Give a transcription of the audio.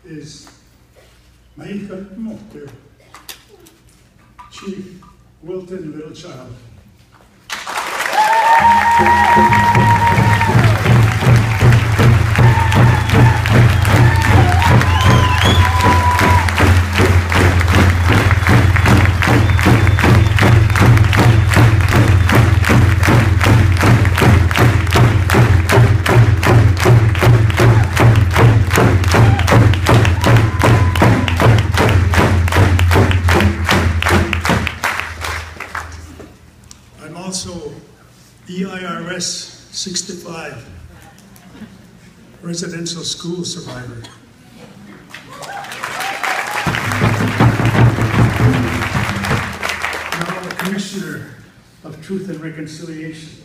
is Chief Wilton Littlechild. I'm also EIRS 65, residential school survivor. Now a Commissioner of Truth and Reconciliation.